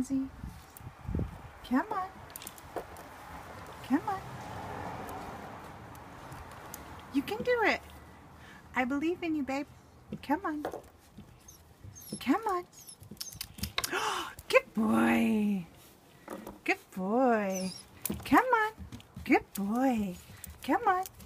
Mackenzie. Come on. Come on. You can do it. I believe in you, babe. Come on. Come on. Good boy. Good boy. Come on. Good boy. Come on.